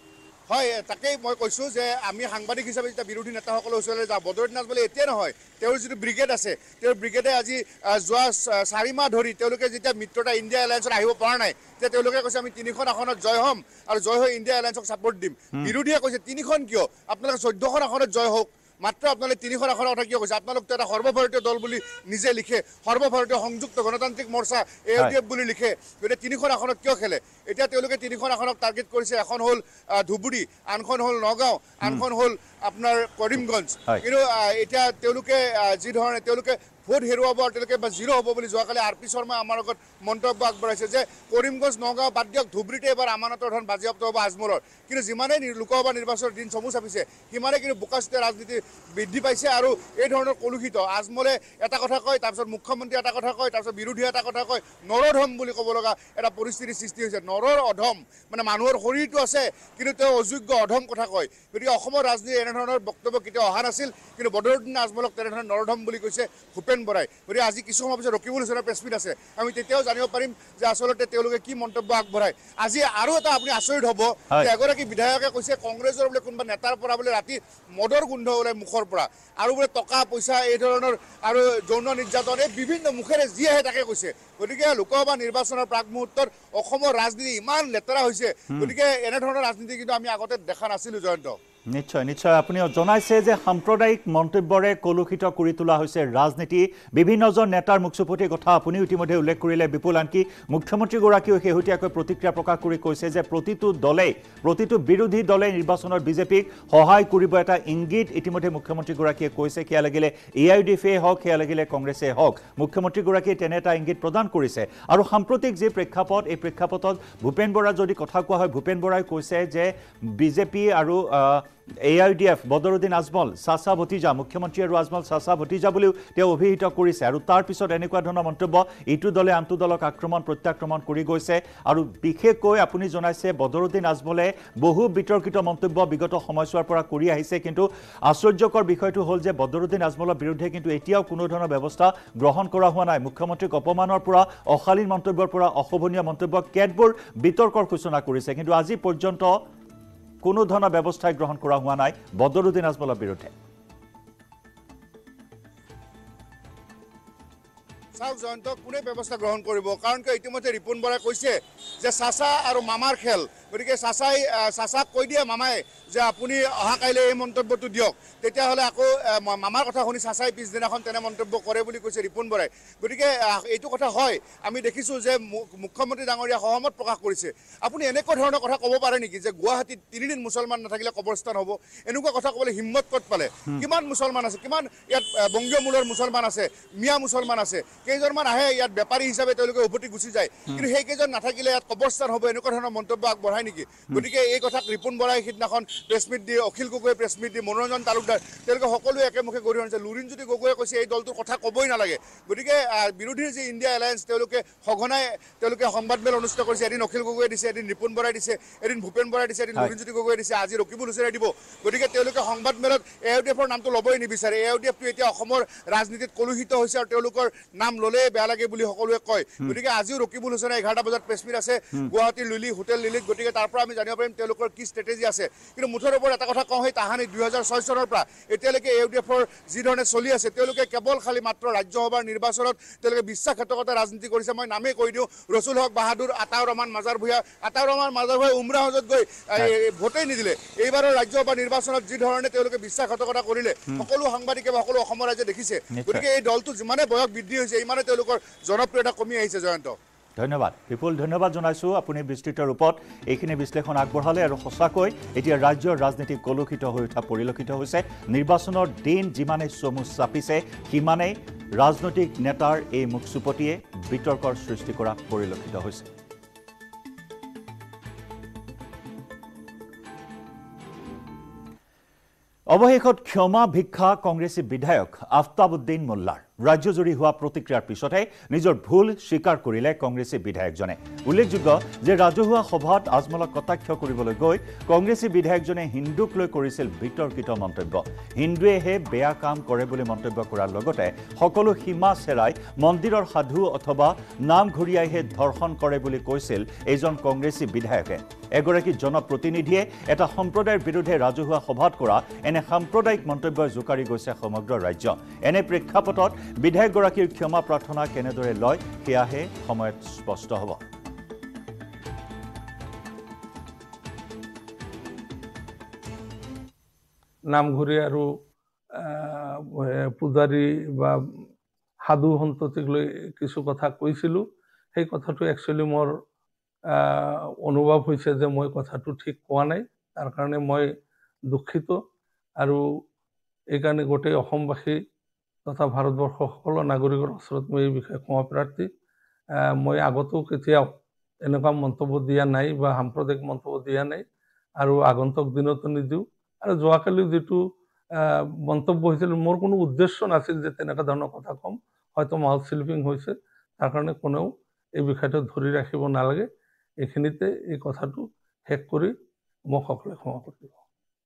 হয় তাকেই মই কৈছোঁ যে আমি সাংবাদিক হিচাপে যেতিয়া বিৰোধী নেতাসকলৰ ওচৰলৈ যাওঁ বদৰুদ্দিন আজমলে এতিয়া নহয় তেওঁৰ যিটো ব্ৰিগেড আছে তেওঁৰ ব্ৰিগেডে আজি যোৱা 4 মাহ ধৰি তেওঁলোকে যেতিয়া মিত্ৰতা ইণ্ডিয়া এলায়েন্সত আহিব পৰা নাই তেতিয়া তেওঁলোকে কৈছে আমি 3খন আসনত জয় হ'ম আৰু জয় হৈ ইণ্ডিয়া এলায়েন্সক ছাপোৰ্ট দিম বিৰোধীয়ে কৈছে 3খন কিয় আপোনালোকে 14খন আসনত জয় হওক মাত্ৰ আপোনালোকে 3খন আসনৰ কথা কিয় কৈছে আপোনালোক তো এটা সৰ্বভাৰতীয় দল বুলি নিজে লিখে সৰ্বভাৰতীয় সংযুক্ত গণতান্ত্ৰিক মৰ্চা AUDF বুলি লিখে গতিকে 3খন আসনত কিয় খেলে এতিয়া তেওঁলোকে 3খন আসনক টাৰ্গেট কৰিছে এখন হ'ল ধুবুৰী আনখন হ'ল নগাঁও আনখন হ'ল আপোনাৰ কৰিমগঞ্জ কিন্তু এতিয়া তেওঁলোকে যি ধৰণে তেওঁলোকে ভোট হেৰুৱাব আৰু তেওঁলোকে বা জিৰ' হ'ব বুলি যোৱাকালি RP শৰ্মা আমাৰ লগত মন্তব্য আগবঢ়াইছে যে কৰিমগঞ্জ নগাঁও বাদ দিয়ক ধুবুৰীতে এবাৰ আমানতৰ ধন বাজেয়াপ্ত হ'ব আজমলৰ কিন্তু যিমানেই লোকসভা নিৰ্বাচনৰ দিন চমু চাপিছে সিমানে কিন্তু বোকাচোতীয়া ৰাজনীতি বৃদ্ধি পাইছে আৰু এই ধৰণৰ কলুষিত আজমলে এটা কথা কয় তাৰপিছত মুখ্যমন্ত্ৰী এটা কথা কয় তাৰপিছত বিৰোধী এটা কথা কয় নৰধম বুলি ক'ব লগা এটা পৰিস্থিতিৰ সৃষ্টি হৈছে নৰৰ অধম মানে মানুহৰ শৰীৰটো আছে কিন্তু তেওঁ অযোগ্য অধম কথা কয় গতিকে অসমৰ ৰাজনীতি এনেধৰণৰ বক্তব্য কেতিয়াও অহা নাছিল কিন্তু বদৰুদ্দিন আজমলক তেনেধৰণৰ নৰধম বুলি কৈছে ভূপেন বৰাই গতিকে আজি কিছু সময় পিছত ৰকিবুল হুছেইনৰ প্ৰেছমিট আছে আমি তেতিয়াও জানিব পাৰিম যে আচলতে তেওঁলোকে কি মন্তব্য আগবঢ়ায় আজি আৰু এটা আপুনি আচৰিত হ'ব যে এগৰাকী বিধায়কে কৈছে কংগ্ৰেছৰ বোলে কোনোবা নেতাৰ পৰা বোলে ৰাতি মদৰ গোন্ধ ওলাই মুখৰ পৰা আৰু বোলে টকা পইচা এই ধৰণৰ আৰু যৌন নিৰ্যাতন এই বিভিন্ন মুখেৰে যি আহে তাকে কৈছে গতিকে লোকসভা নিৰ্বাচনৰ প্ৰাক মুহূৰ্তত অসমৰ ৰাজনীতি ইমান লেতেৰা হৈছে গতিকে এনেধৰণৰ ৰাজনীতি কিন্তু আমি আগতে দেখা নাছিলোঁ জয়ন্ত নিশ্চয় নিশ্চয় আপুনি জনাইছে যে সাম্প্ৰদায়িক মন্তব্যৰে কলুষিত কৰি তোলা হৈছে ৰাজনীতি বিভিন্নজন নেতাৰ মুখচুপতি কথা আপুনি ইতিমধ্যে উল্লেখ কৰিলে বিপুল আনকি মুখ্যমন্ত্ৰীগৰাকীও শেহতীয়াকৈ প্ৰতিক্ৰিয়া প্ৰকাশ কৰি কৈছে যে প্ৰতিটো বিৰোধী দলে নিৰ্বাচনত বিজেপিক সহায় কৰিব এটা ইংগিত ইতিমধ্যে মুখ্যমন্ত্ৰীগৰাকীয়ে কৈছে সেয়া লাগিলে AIUDF হওক সেয়া লাগিলে কংগ্ৰেছে হওক মুখ্যমন্ত্ৰীগৰাকীয়ে তেনে এটা ইংগিত প্ৰদান কৰিছে আৰু সাম্প্ৰতিক যি প্ৰেক্ষাপট এই প্ৰেক্ষাপটত ভূপেন বৰা যদি কথা কোৱা হয় ভূপেন বৰাই কৈছে যে বিজেপি আৰু AIUDF বদৰুদ্দিন আজমল চাচা ভতিজা মুখ্যমন্ত্ৰী আৰু আজমল চাচা ভতিজা বুলিও তেওঁ অভিহিত কৰিছে আৰু তাৰ পিছত এনেকুৱা ধৰণৰ মন্তব্য ইটো দলে আনটো দলক প্ৰত্যাক্ৰমণ কৰি গৈছে আৰু বিশেষকৈ আপুনি জনাইছে বদৰুদ্দিন আজমলে বহু বিতৰ্কিত মন্তব্য বিগত সময়ছোৱাৰ পৰা কৰি আহিছে কিন্তু আশ্চৰ্যকৰ বিষয়টো হ'ল যে বদৰুদ্দিন আজমলৰ বিৰুদ্ধে কিন্তু এতিয়াও কোনো ধৰণৰ ব্যৱস্থা গ্ৰহণ কৰা হোৱা নাই মুখ্যমন্ত্ৰীক অপমানৰ পৰা অশালীন মন্তব্যৰ পৰা অশোভনীয় মন্তব্য কেতবোৰ বিতৰ্কৰ সূচনা কৰিছে কিন্তু আজি পৰ্যন্ত কোনো ধৰণৰ ব্যৱস্থা গ্ৰহণ কৰা হোৱা নাই বদৰুদ্দিন আজমলৰ বিৰুদ্ধে চাওক জয়ন্ত কোনে ব্যৱস্থা গ্ৰহণ কৰিব কাৰণ কিয় ইতিমধ্যে ৰিপুণ বৰাই কৈছে যে চাচা আৰু মামাৰ খেল গতিকে চাচাক কৈ দিয়ে মামাই যে আপুনি অহা কাইলৈ এই মন্তব্যটো দিয়ক তেতিয়াহ'লে আকৌ মামাৰ কথা শুনি চাচাই পিছদিনাখন তেনে মন্তব্য কৰে বুলি কৈছে ৰিপুণ বৰাই গতিকে এইটো কথা হয় আমি দেখিছোঁ যে মুখ্যমন্ত্ৰী ডাঙৰীয়া সহমত প্ৰকাশ কৰিছে আপুনি এনেকুৱা ধৰণৰ কথা ক'ব পাৰে নেকি যে গুৱাহাটীত 3 দিন মুছলমান নাথাকিলে কবৰস্থান হ'ব এনেকুৱা কথা ক'বলৈ হিম্মত ক'ত পালে কিমান মুছলমান আছে কিমান ইয়াত বংগীয় মূলৰ মুছলমান আছে মিয়া মুছলমান আছে কেইজনমান আহে ইয়াত বেপাৰী হিচাপে তেওঁলোকে উভতি গুচি যায় কিন্তু সেইকেইজন নাথাকিলে ইয়াত কবৰস্থান হ'ব এনেকুৱা ধৰণৰ মন্তব্য আগবঢ়ায় নেকি গতিকে এই কথাক ৰিপুণ বৰাই সিদিনাখন প্ৰেছমিট দি অখিল গগৈয়ে প্ৰেছমিট দি মনোৰঞ্জন তালুকদাৰ তেওঁলোকে সকলোৱে একেমুখে গঢ়ি আনিছে লুৰিণজ্যোতি গগৈয়ে কৈছে এই দলটোৰ কথা ক'বই নালাগে গতিকে বিৰোধীৰ যি ইণ্ডিয়া এলায়েন্স তেওঁলোকে সঘনাই তেওঁলোকে সংবাদমেল অনুষ্ঠিত কৰিছে এদিন অখিল গগৈয়ে দিছে এদিন ৰিপুণ বৰাই দিছে এদিন ভূপেন বৰাই দিছে এদিন লুৰিণজ্যোতি গগৈয়ে দিছে আজি ৰকিবুল হুছেইনে দিব গতিকে তেওঁলোকে সংবাদমেলত AIUDFৰ নামটো ল'বই নিবিচাৰে AIUDFটো এতিয়া অসমৰ ৰাজনীতিত কলুষিত হৈছে আৰু তেওঁলোকৰ নাম ল'লে বেয়া লাগে বুলি সকলোৱে কয় গতিকে আজিও ৰকিবুল হুছেইনে 11টা বজাত প্ৰেছমিট আছে গুৱাহাটীৰ লিলি হোটেল লিলিত গতিকে তাৰ পৰা আমি জানিব পাৰিম তেওঁলোকৰ কি ষ্ট্ৰেটেজি আছে কিন্তু মুঠৰ ওপৰত এটা কথা কওঁ সেই তাহানি 2006 চনৰ পৰা এতিয়ালৈকে AIUDFৰ যি ধৰণে চলি আছে তেওঁলোকে কেৱল খালি মাত্ৰ ৰাজ্যসভাৰ নিৰ্বাচনত তেওঁলোকে বিশ্বাসঘাতকতা ৰাজনীতি কৰিছে মই নামেই কৈ দিওঁ ৰছুল হক বাহাদুৰ আতাউৰ ৰহমান মাজাৰ ভূঞা উমৰা হজত গৈ ভোটেই নিদিলে এইবাৰৰ ৰাজ্যসভা নিৰ্বাচনত যি ধৰণে তেওঁলোকে বিশ্বাসঘাতকতা কৰিলে সকলো সাংবাদিকে বা সকলো অসমৰ ৰাইজে দেখিছে গতিকে এই দলটো যিমানে বয়স বৃদ্ধি হৈছে ইমানে তেওঁলোকৰ জনপ্ৰিয়তা কমি আহিছে জয়ন্ত ধন্যবাদ বিপুল ধন্যবাদ জনাইছোঁ আপুনি বিস্তৃত ৰূপত এইখিনি বিশ্লেষণ আগবঢ়ালে আৰু সঁচাকৈ এতিয়া ৰাজ্যৰ ৰাজনীতি কলুষিত হৈ উঠা পৰিলক্ষিত হৈছে নিৰ্বাচনৰ দিন যিমানে চমু চাপিছে সিমানেই ৰাজনৈতিক নেতাৰ এই মুখচুপতিয়ে বিতৰ্কৰ সৃষ্টি কৰা পৰিলক্ষিত হৈছে অৱশেষত ক্ষমা ভিক্ষা কংগ্ৰেছী বিধায়ক আফতাবউদ্দিন মোল্লাৰ ৰাজ্যজুৰি হোৱা প্ৰতিক্ৰিয়াৰ পিছতে নিজৰ ভুল স্বীকাৰ কৰিলে কংগ্ৰেছী বিধায়কজনে উল্লেখযোগ্য যে ৰাজহুৱা সভাত আজমলক কটাক্ষ কৰিবলৈ গৈ কংগ্ৰেছী বিধায়কজনে হিন্দুক লৈ কৰিছিল বিতৰ্কিত মন্তব্য হিন্দুৱেহে বেয়া কাম কৰে বুলি মন্তব্য কৰাৰ লগতে সকলো সীমা চেৰাই মন্দিৰৰ সাধু অথবা নামঘৰীয়াইহে ধৰ্ষণ কৰে বুলি কৈছিল এইজন কংগ্ৰেছী বিধায়কে এগৰাকী জনপ্ৰতিনিধিয়ে এটা সম্প্ৰদায়ৰ বিৰুদ্ধে ৰাজহুৱা সভাত কৰা এনে সাম্প্ৰদায়িক মন্তব্যই জোকাৰি গৈছে সমগ্ৰ ৰাজ্য এনে প্ৰেক্ষাপটত বিধায়কগৰাকীৰ ক্ষমা প্ৰাৰ্থনা কেনেদৰে লয় সেয়াহে সময়ত স্পষ্ট হ'ব নামঘৰী আৰু পূজাৰী বা সাধু সন্ততিক লৈ কিছু কথা কৈছিলোঁ সেই কথাটো একচুৱেলি মোৰ অনুভৱ হৈছে যে মই কথাটো ঠিক কোৱা নাই তাৰ কাৰণে মই দুখিত আৰু এইকাৰণে গোটেই অসমবাসী তথা ভাৰতবৰ্ষৰ সকলো নাগৰিকৰ ওচৰত মই এই বিষয়ে ক্ষমা প্ৰাৰ্থী মই আগতেও কেতিয়াও এনেকুৱা মন্তব্য দিয়া নাই বা সাম্প্ৰদায়িক মন্তব্য দিয়া নাই আৰু আগন্তুক দিনতো নিদিওঁ আৰু যোৱাকালি যেটো মন্তব্য হৈছিল মোৰ কোনো উদ্দেশ্য নাছিল যে তেনেকুৱা ধৰণৰ কথা কম হয়তো মাউথ স্লিপিং হৈছে তাৰ কাৰণে কোনেও এই বিষয়টো ধৰি ৰাখিব নালাগে এইখিনিতে এই কথাটো শেষ কৰি মোক সকলোৱে ক্ষমা কৰি দিব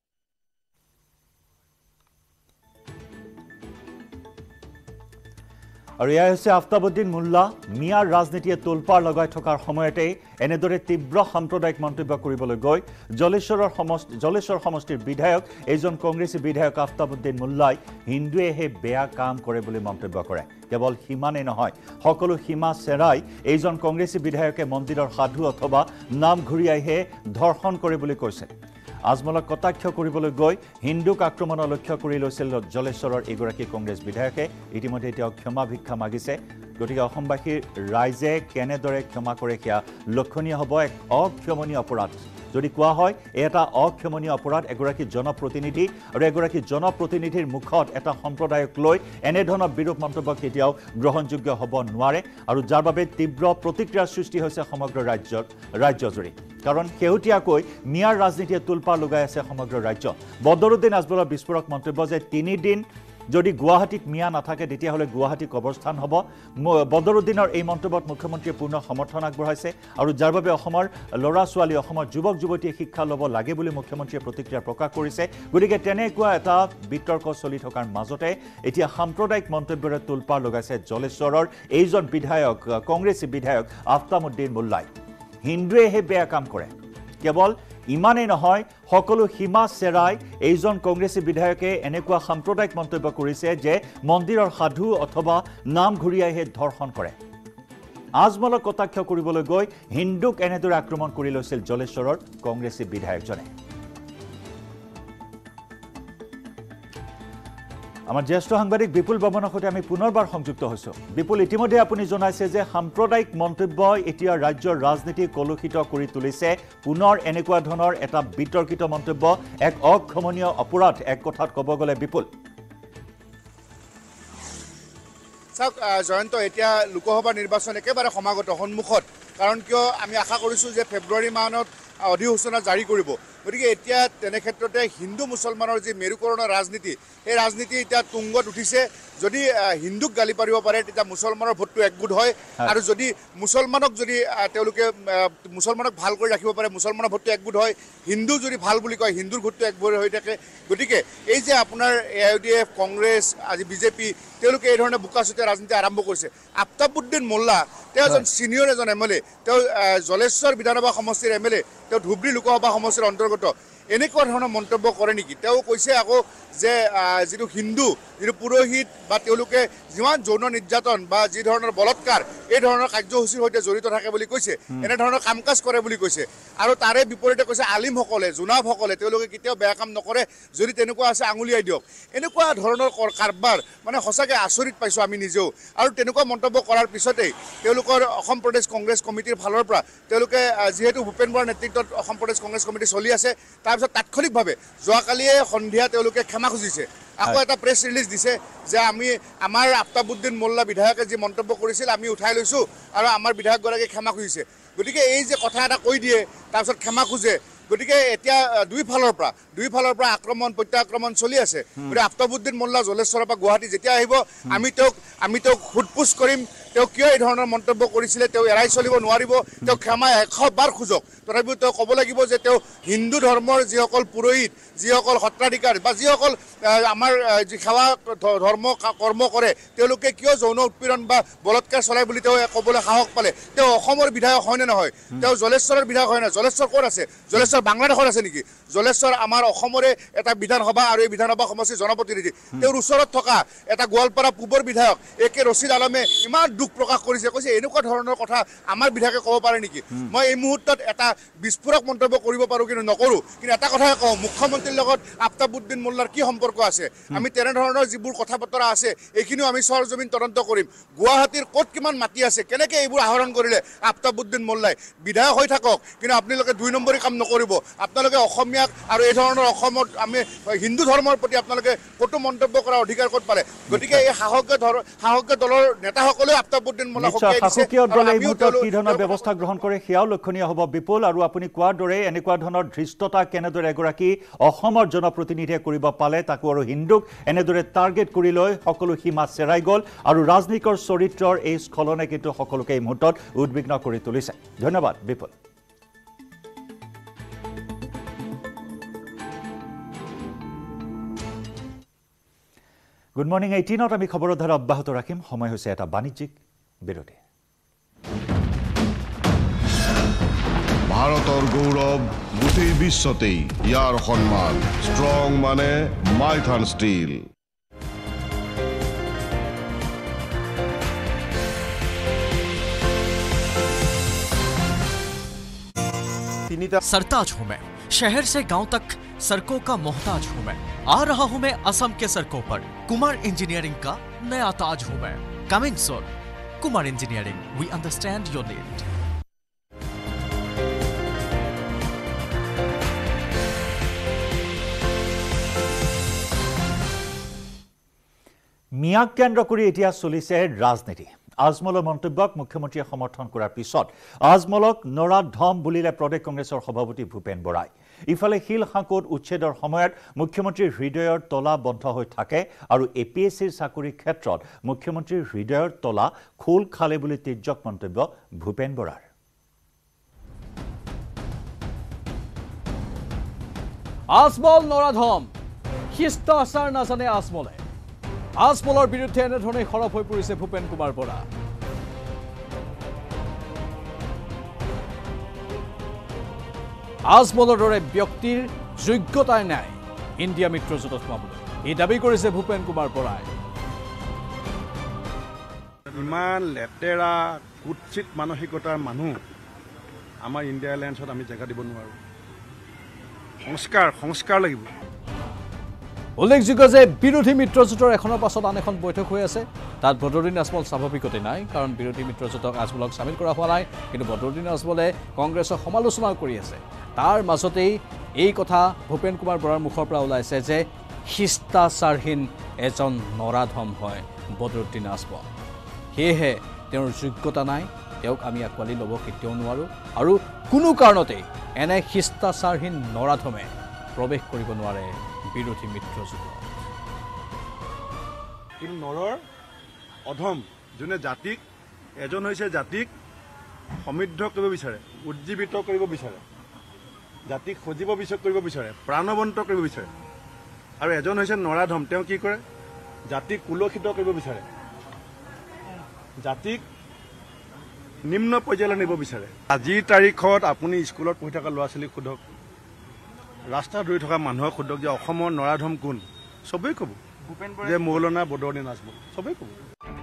আৰু এয়া হৈছে আফতাবুদ্দিন মোল্লা মিয়াৰ ৰাজনীতিয়ে তোলপাৰ লগাই থকাৰ সময়তে এনেদৰে তীব্ৰ সাম্প্ৰদায়িক মন্তব্য কৰিবলৈ গৈ জলেশ্বৰ সমষ্টিৰ বিধায়ক এইজন কংগ্ৰেছী বিধায়ক আফতাবুদ্দিন মোল্লাই হিন্দুৱেহে বেয়া কাম কৰে বুলি মন্তব্য কৰে কেৱল সিমানেই নহয় সকলো সীমা চেৰাই এইজন কংগ্ৰেছী বিধায়কে মন্দিৰৰ সাধু অথবা নামঘৰীয়াইহে ধৰ্ষণ কৰে বুলি কৈছে আজমলক কটাক্ষ কৰিবলৈ গৈ হিন্দুক আক্ৰমণৰ লক্ষ্য কৰি লৈছিল জলেশ্বৰৰ এগৰাকী কংগ্ৰেছ বিধায়কে ইতিমধ্যে তেওঁ ক্ষমা ভিক্ষা মাগিছে গতিকে অসমবাসীৰ ৰাইজে কেনেদৰে ক্ষমা কৰে সেয়া লক্ষণীয় হ'ব এক অক্ষমনীয় অপৰাধ যদি কোৱা হয় এটা অক্ষমনীয় অপৰাধ এগৰাকী জনপ্ৰতিনিধি আৰু এগৰাকী জনপ্ৰতিনিধিৰ মুখত এটা সম্প্ৰদায়ক লৈ এনেধৰণৰ বিৰূপ মন্তব্য কেতিয়াও গ্ৰহণযোগ্য হ'ব নোৱাৰে আৰু যাৰ বাবে তীব্ৰ প্ৰতিক্ৰিয়াৰ সৃষ্টি হৈছে সমগ্ৰ ৰাজ্যজুৰি কাৰণ শেহতীয়াকৈ মিয়াৰ ৰাজনীতিয়ে তোলপাৰ লগাই আছে সমগ্ৰ ৰাজ্য বদৰুদ্দিন আজমলৰ বিস্ফোৰক মন্তব্য যে 3 দিন যদি গুৱাহাটীত মিয়া নাথাকে তেতিয়াহ'লে গুৱাহাটী কবৰস্থান হ'ব বদৰুদ্দিনৰ এই মন্তব্যত মুখ্যমন্ত্ৰীয়ে পূৰ্ণ সমৰ্থন আগবঢ়াইছে আৰু যাৰ বাবে অসমৰ ল'ৰা ছোৱালী অসমৰ যুৱক যুৱতীয়ে শিক্ষা ল'ব লাগে বুলি মুখ্যমন্ত্ৰীয়ে প্ৰতিক্ৰিয়া প্ৰকাশ কৰিছে গতিকে তেনেকুৱা এটা বিতৰ্ক চলি থকাৰ মাজতে এতিয়া সাম্প্ৰদায়িক মন্তব্যৰে তোলপাৰ লগাইছে জলেশ্বৰৰ এইজন বিধায়ক কংগ্ৰেছী বিধায়ক আফতাবুদ্দিন মোল্লাই হিন্দুৱেহে বেয়া কাম কৰে কেৱল ইমানেই নহয় সকলো সীমা চেৰাই এইজন কংগ্ৰেছী বিধায়কে এনেকুৱা সাম্প্ৰদায়িক মন্তব্য কৰিছে যে মন্দিৰৰ সাধু অথবা নামঘৰীয়াইহে ধৰ্ষণ কৰে আজমলক কটাক্ষ কৰিবলৈ গৈ হিন্দুক এনেদৰে আক্ৰমণ কৰি লৈছিল জলেশ্বৰৰ কংগ্ৰেছী বিধায়কজনে আমাৰ জ্যেষ্ঠ সাংবাদিক বিপুল বৰ্মনৰ সৈতে আমি পুনৰবাৰ সংযুক্ত হৈছো বিপুল ইতিমধ্যে আপুনি জনাইছে যে সাম্প্ৰদায়িক মন্তব্যই এতিয়া ৰাজ্যৰ ৰাজনীতি কলুষিত কৰি তুলিছে পুনৰ এনেকুৱা ধৰণৰ এটা বিতৰ্কিত মন্তব্য এক অক্ষমনীয় অপৰাধ এক কথাত ক'ব গ'লে বিপুল চাওক জয়ন্ত এতিয়া লোকসভা নিৰ্বাচন একেবাৰে সমাগত সন্মুখত কাৰণ কিয় আমি আশা কৰিছোঁ যে ফেব্ৰুৱাৰী মাহত অধিসূচনা জাৰি কৰিব গতিকে এতিয়া তেনে ক্ষেত্ৰতে হিন্দু মুছলমানৰ যি মেৰুকৰণৰ ৰাজনীতি এই ৰাজনীতি এতিয়া তুংগত উঠিছে যদি হিন্দুক গালি পাৰিব পাৰে তেতিয়া মুছলমানৰ ভোটটো একগোট হয় আৰু যদি মুছলমানক যদি তেওঁলোকে মুছলমানক ভাল কৰি ৰাখিব পাৰে মুছলমানৰ ভোটটো একগোট হয় হিন্দু যদি ভাল বুলি কয় হিন্দুৰ ভোটটো একগোট হৈ থাকে গতিকে এই যে আপোনাৰ AIUDF কংগ্ৰেছ আজি বিজেপি তেওঁলোকে এই ধৰণে বোকাচুতীয়া ৰাজনীতি আৰম্ভ কৰিছে আফতাবুদ্দিন মোল্লা তেওঁ এজন সিনিয়ৰ এজন MLA তেওঁ জলেশ্বৰ বিধানসভা সমষ্টিৰ MLA তেওঁ ধুবুৰী লোকসভা সমষ্টিৰ অন্তৰ্গত এনেকুৱা ধৰণৰ মন্তব্য কৰে নেকি তেওঁ কৈছে আকৌ যে যিটো হিন্দু যিটো পুৰোহিত বা তেওঁলোকে যিমান যৌন নিৰ্যাতন বা যি ধৰণৰ বলৎকাৰ এই ধৰণৰ কাৰ্যসূচীৰ সৈতে জড়িত থাকে বুলি কৈছে এনে ধৰণৰ কাম কাজ কৰে বুলি কৈছে আৰু তাৰে বিপৰীতে কৈছে আলিমসকলে জোনাবসকলে তেওঁলোকে কেতিয়াও বেয়া কাম নকৰে যদি তেনেকুৱা আছে আঙুলিয়াই দিয়ক এনেকুৱা ধৰণৰ কাৰবাৰ মানে সঁচাকৈ আচৰিত পাইছোঁ আমি নিজেও আৰু তেনেকুৱা মন্তব্য কৰাৰ পিছতেই তেওঁলোকৰ অসম প্ৰদেশ কংগ্ৰেছ কমিটিৰ ফালৰ পৰা তেওঁলোকে যিহেতু ভূপেন বৰাৰ নেতৃত্বত অসম প্ৰদেশ কংগ্ৰেছ কমিটি চলি আছে তাৰপিছত তাৎক্ষণিকভাৱে যোৱাকালিয়ে সন্ধিয়া তেওঁলোকে ক্ষমা খুজিছে আকৌ এটা প্ৰেছ ৰিলিজ দিছে যে আমি আমাৰ আফতাবুদ্দিন মোল্লা বিধায়কে যি মন্তব্য কৰিছিল আমি উঠাই লৈছোঁ আৰু আমাৰ বিধায়কগৰাকীয়ে ক্ষমা খুজিছে গতিকে এই যে কথা এটা কৈ দিয়ে তাৰপিছত ক্ষমা খোজে গতিকে এতিয়া দুই ফালৰ পৰা আক্ৰমণ প্ৰত্যাক্ৰমণ চলি আছে গতিকে আফতাবুদ্দিন মোল্লা জলেশ্বৰৰ পৰা গুৱাহাটী যেতিয়া আহিব আমি তেওঁক সোধপোছ কৰিম তেওঁ কিয় এই ধৰণৰ মন্তব্য কৰিছিলে তেওঁ এৰাই চলিব নোৱাৰিব তেওঁ ক্ষমা 100 বাৰ খোজক তথাপিও তেওঁ ক'ব লাগিব যে তেওঁ হিন্দু ধৰ্মৰ যিসকল পুৰোহিত যিসকল সত্ৰাধিকাৰ বা যিসকল আমাৰ যি সেৱা ধৰ্ম কৰ্ম কৰে তেওঁলোকে কিয় যৌন উৎপীড়ন বা বলৎকাৰ চলাই বুলি তেওঁ ক'বলৈ সাহস পালে তেওঁ অসমৰ বিধায়ক হয়নে নহয় তেওঁ জলেশ্বৰৰ বিধায়ক হয় না জলেশ্বৰ ক'ত আছে জলেশ্বৰ বাংলাদেশত আছে নেকি জলেশ্বৰ আমাৰ অসমৰে এটা বিধানসভা আৰু এই বিধানসভা সমষ্টিৰ জনপ্ৰতিনিধি তেওঁৰ ওচৰত থকা এটা গোৱালপাৰা পূবৰ বিধায়ক একে ৰছিদ আলমে ইমান দুখ প্ৰকাশ কৰিছে কৈছে এনেকুৱা ধৰণৰ কথা আমাৰ বিধায়কে ক'ব পাৰে নেকি মই এই মুহূৰ্তত এটা বিস্ফোৰক মন্তব্য কৰিব পাৰোঁ কিন্তু নকৰোঁ কিন্তু এটা কথাই কওঁ মুখ্যমন্ত্ৰীৰ লগত আফতাবুদ্দিন মোল্লাৰ কি সম্পৰ্ক আছে আমি তেনেধৰণৰ যিবোৰ কথা বতৰা আছে এইখিনিও আমি সৰজমিন তদন্ত কৰিম গুৱাহাটীৰ ক'ত কিমান মাটি আছে কেনেকৈ এইবোৰ আহৰণ কৰিলে আফতাবুদ্দিন মোল্লাই বিধায়ক হৈ থাকক কিন্তু আপোনালোকে 2 নম্বৰী কাম নকৰিব আপোনালোকে অসমীয়াক আৰু এই ধৰণৰ অসমত আমি হিন্দু ধৰ্মৰ প্ৰতি আপোনালোকে কটু মন্তব্য কৰাৰ অধিকাৰ ক'ত পালে গতিকে এই সাহসীয় দলৰ নেতাসকলে আফতাবুদ্দিন মোল্লাক শাসকীয় দলে এই মুহূৰ্তত কি ধৰণৰ ব্যৱস্থা গ্ৰহণ কৰে সেয়াও লক্ষণীয় হ'ব বিপুল আৰু আপুনি কোৱাৰ দৰে এনেকুৱা ধৰণৰ ধৃষ্টতা কেনেদৰে এগৰাকী অসমৰ জনপ্ৰতিনিধিয়ে কৰিব পালে তাকো আৰু হিন্দুক এনেদৰে টাৰ্গেট কৰি লৈ সকলো সীমা চেৰাই গ'ল আৰু ৰাজনীতিৰ চৰিত্ৰৰ এই স্খলনে কিন্তু সকলোকে এই মুহূৰ্তত উদ্বিগ্ন কৰি তুলিছে ধন্যবাদ বিপুল গুড মৰ্নিং 18ত আমি খবৰৰ ধাৰা অব্যাহত ৰাখিম সময় হৈছে এটা বাণিজ্যিক বিৰতি ভাৰতৰ গৌৰৱ গোটেই বিশ্বতেই ইয়াৰ সন্মান ষ্ট্ৰং মানে মাইথান ষ্টীল सरताज हूं मैं शहर से गांव तक सड़कों का मोहताज हूं मैं आ रहा हूं मैं असम के सड़कों पर कुमार इंजीनियरिंग का नया ताज हूं मैं coming soon Kumar engineering we understand your need মিয়াক কেন্দ্ৰ কৰি এতিয়া চলিছে ৰাজনীতি আজমলৰ মন্তব্যক মুখ্যমন্ত্ৰীয়ে সমৰ্থন কৰাৰ পিছত আজমলক নৰাধম বুলিলে প্ৰদেশ কংগ্ৰেছৰ সভাপতি ভূপেন বৰাই ইফালে শিল হাঁকোত উচ্ছেদৰ সময়ত মুখ্যমন্ত্ৰীৰ হৃদয়ৰ তলা বন্ধ হৈ থাকে আৰু এপিএছচিৰ চাকৰিৰ ক্ষেত্ৰত মুখ্যমন্ত্ৰীৰ হৃদয়ৰ তলা খোল খালে বুলি তিৰ্যক মন্তব্য ভূপেন বৰাৰ আজমল নৰাধম শিষ্টাচাৰ নাজানে আজমলে আজমলৰ বিৰুদ্ধে এনেধৰণে খৰব হৈ পৰিছে ভূপেন কুমাৰ বৰা আজমলৰ দৰে ব্যক্তিৰ যোগ্যতাই নাই ইণ্ডিয়া মিত্ৰজোঁটত সোমাবলৈ এই দাবী কৰিছে ভূপেন কুমাৰ বৰাই ইমান লেতেৰা কুৎসিত মানসিকতাৰ মানুহ আমাৰ ইণ্ডিয়া এলায়েন্সত আমি জেগা দিব নোৱাৰোঁ সংস্কাৰ লাগিব উল্লেখযোগ্য যে বিৰোধী মিত্ৰজোঁটৰ এখনৰ পাছত আন এখন বৈঠক হৈ আছে তাত বদৰুদ্দিন আজমল স্বাভাৱিকতে নাই কাৰণ বিৰোধী মিত্ৰজোঁটক আজমলক চামিল কৰা হোৱা নাই কিন্তু বদৰুদ্দিন আজমলে কংগ্ৰেছক সমালোচনা কৰি আছে তাৰ মাজতেই এই কথা ভূপেন কুমাৰ বৰাৰ মুখৰ পৰা ওলাইছে যে শিষ্টাচাৰহীন এজন নৰাধম হয় বদৰুদ্দিন আজমল সেয়েহে তেওঁৰ যোগ্যতা নাই তেওঁক আমি আঁকোৱালি ল'ব কেতিয়াও নোৱাৰোঁ আৰু কোনো কাৰণতেই এনে শিষ্টাচাৰহীন নৰাধমে প্ৰৱেশ কৰিব নোৱাৰে বিৰোধী মিত্ৰজোঁটত কিন্তু নৰৰ অধম যোনে জাতিক এজন হৈছে জাতিক সমৃদ্ধ কৰিব বিচাৰে উজ্জীৱিত কৰিব বিচাৰে জাতিক সজীৱ কৰিব বিচাৰে প্ৰাণৱন্ত কৰিব বিচাৰে আৰু এজন হৈছে নৰাধম তেওঁ কি কৰে জাতিক কুলসিত কৰিব বিচাৰে জাতিক নিম্ন পৰ্যায়লৈ নিব বিচাৰে আজিৰ তাৰিখত আপুনি স্কুলত পঢ়ি থকা ল'ৰা ছোৱালীক সোধক ৰাস্তাত ৰৈ থকা মানুহক সোধক যে অসমৰ নৰাধম কোন চবেই ক'ব যে মৌলানা বদৰুদ্দিন আজমল চবেই ক'ব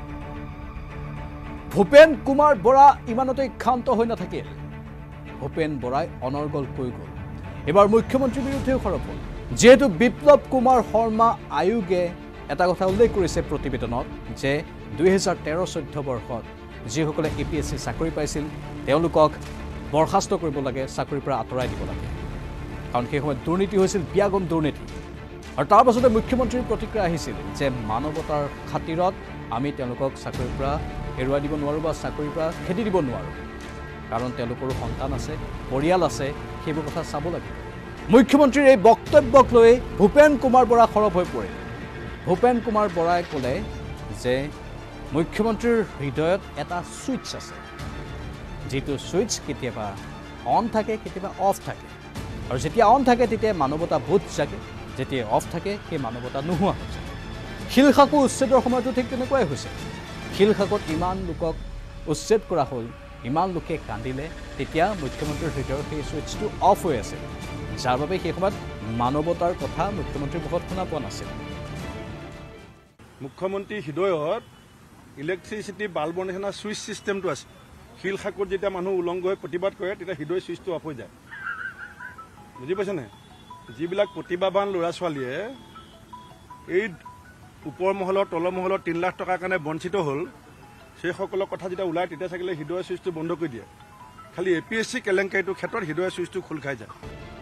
ভূপেন কুমাৰ বৰা ইমানতেই ক্ষান্ত হৈ নাথাকিল ভূপেন বৰাই অনৰ্গল কৈ গ'ল এবাৰ মুখ্যমন্ত্ৰীৰ বিৰুদ্ধেও খৰব হ'ল যেহেতু বিপ্লৱ কুমাৰ শৰ্মা আয়োগে এটা কথা উল্লেখ কৰিছে প্ৰতিবেদনত যে 2013-14 বৰ্ষত যিসকলে এপিএছচি চাকৰি পাইছিল তেওঁলোকক বৰখাস্ত কৰিব লাগে চাকৰিৰ পৰা আঁতৰাই দিব লাগে কাৰণ সেই সময়ত দুৰ্নীতি হৈছিল বিয়াগম দুৰ্নীতি আৰু তাৰ পাছতে মুখ্যমন্ত্ৰীৰ প্ৰতিক্ৰিয়া আহিছিল যে মানৱতাৰ খাতিৰত আমি তেওঁলোকক চাকৰিৰ পৰা এৰুৱাই দিব নোৱাৰোঁ বা চাকৰিৰ পৰা খেদি দিব নোৱাৰোঁ কাৰণ তেওঁলোকৰো সন্তান আছে পৰিয়াল আছে সেইবোৰ কথা চাব লাগিব মুখ্যমন্ত্ৰীৰ এই বক্তব্যক লৈ ভূপেন কুমাৰ বৰা সৰব হৈ পৰিল ভূপেন কুমাৰ বৰাই ক'লে যে মুখ্যমন্ত্ৰীৰ হৃদয়ত এটা সুইচ আছে যেটো সুইচ কেতিয়াবা অন থাকে কেতিয়াবা অফ থাকে আৰু যেতিয়া অন থাকে তেতিয়া মানৱতা বোধ জাগে যেতিয়া অফ থাকে সেই মানৱতা নোহোৱা হৈ যায় শিলখাকু উচ্ছেদৰ সময়তো ঠিক তেনেকুৱাই হৈছে শিলখাকুত ইমান লোকক উচ্ছেদ কৰা হ'ল ইমান লোকে কান্দিলে তেতিয়া মুখ্যমন্ত্ৰীৰ হৃদয়ৰ সেই সুইচটো অফ হৈ আছে যাৰ বাবে সেই সময়ত মানৱতাৰ কথা মুখ্যমন্ত্ৰীৰ মুখত শুনা পোৱা নাছিল মুখ্যমন্ত্ৰী হৃদয়ত ইলেক্ট্ৰিচিটি বাল্বৰ নিচিনা সুইচ ছিষ্টেমটো আছে শিলখাকুত যেতিয়া মানুহ উলংঘ হৈ প্ৰতিবাদ কৰে তেতিয়া হৃদয় সুইচটো অফ হৈ যায় বুজি পাইছেনে যিবিলাক প্ৰতিভাবান ল'ৰা ছোৱালীয়ে এই ওপৰ মহলৰ তলৰ মহলৰ 3 লাখ টকাৰ কাৰণে বঞ্চিত হ'ল সেইসকলৰ কথা যেতিয়া ওলাই তেতিয়া চাগিলে হৃদয় সুইচটো বন্ধ কৰি দিয়ে খালি APSC কেলেংকাৰীটোৰ ক্ষেত্ৰত হৃদয় সুইচটো খোল খাই যায়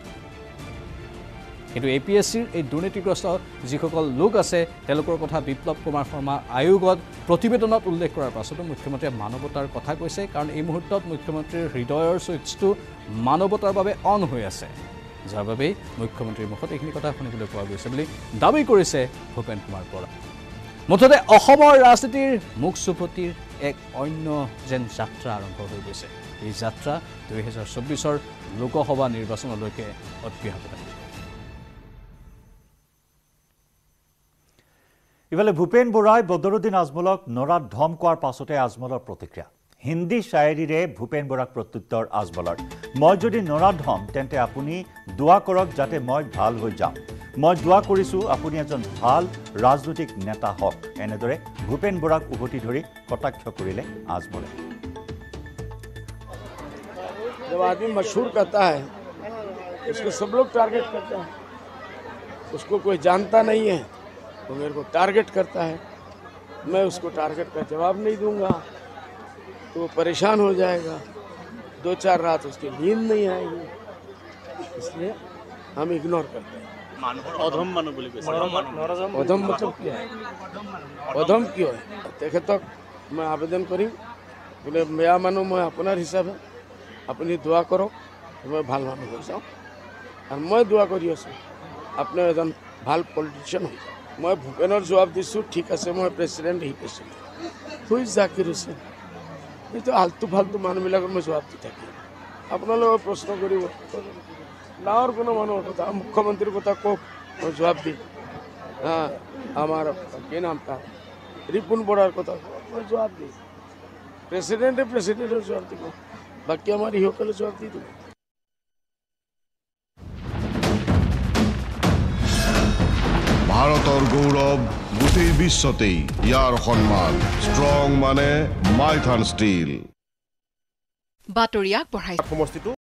কিন্তু APSCৰ এই দুৰ্নীতিগ্ৰস্ত যিসকল লোক আছে তেওঁলোকৰ কথা বিপ্লৱ কুমাৰ শৰ্মা আয়োগত প্ৰতিবেদনত উল্লেখ কৰাৰ পাছতো মুখ্যমন্ত্ৰীয়ে মানৱতাৰ কথা কৈছে কাৰণ এই মুহূৰ্তত মুখ্যমন্ত্ৰীৰ হৃদয়ৰ সুইচটো মানৱতাৰ বাবে অন হৈ আছে যাৰ বাবে মুখ্যমন্ত্ৰীৰ মুখত এইখিনি কথা শুনিবলৈ পোৱা গৈছে বুলি দাবী কৰিছে ভূপেন কুমাৰ বৰা মুঠতে অসমৰ ৰাজনীতিৰ মুখ চুপতিৰ এক অন্য যেন যাত্ৰা আৰম্ভ হৈ গৈছে এই যাত্ৰা 2024ৰ লোকসভা নিৰ্বাচনলৈকে অব্যাহত থাকিব ইফালে ভূপেন বৰাই বদৰুদ্দিন আজমলক নৰাত ধম কোৱাৰ পাছতে আজমলৰ প্ৰতিক্ৰিয়া হিন্দী শায়েৰীৰে ভূপেন বৰাক প্ৰত্যুত্তৰ আজমলৰ মই যদি নৰাত ধম তেন্তে আপুনি দোৱা কৰক যাতে মই ভাল হৈ যাম মই দোৱা কৰিছো আপুনি এজন ভাল ৰাজনৈতিক নেতা হওক এনেদৰে ভূপেন বৰাক উভতি ধৰি কটাক্ষ কৰিলে আজমলে जब आदमी मशहूर करता है उसको सब लोग टारगेट करते हैं उसको कोई जानता नहीं है तो मेरे को टारगेट करता है मैं उसको टारगेट का जवाब नहीं दूंगा तो वो परेशान हो जाएगा 2-4 रात उसकी नींद नहीं आएगी इसलिए हम इग्नोर करते हैं अधम मतलब क्या है अधम क्यों है देखे तो मैं आवेदन करी बोले मेरा मानो मैं अपना हिसाब है अपनी दुआ करो तो मैं ভাল মানুহ হৈ যাওঁ আৰু মই দুৱা কৰি আছোঁ আপুনি এজন ভাল পলিটিচিয়ান হৈ যাওক মই ভূপেনৰ জবাব দিছোঁ ঠিক আছে মই প্ৰেচিডেণ্ট হি প্ৰেচিডেণ্ট হুই জাকিৰ হুছেইন এইটো আলতু ফালতু মানুহবিলাকৰ মই জবাব দি থাকিম আপোনালোকে প্ৰশ্ন কৰিব ডাঙৰ কোনো মানুহৰ কথা মুখ্যমন্ত্ৰীৰ কথা কওক মই জবাব দিম আমাৰ কি নাম তাৰ ৰিপুন বৰাৰ কথা মই জবাব দিম প্ৰেচিডেণ্টৰ জবাব দিব বাকি আমার ইহকালে জবাব দিয়ে দেব ভাৰতৰ গৌৰৱ গোটেই বিশ্বতেই ইয়াৰ সন্মান ষ্ট্ৰং মানে মাইথান ষ্টীল বাতৰি আগবঢ়াইছে সমষ্টিটো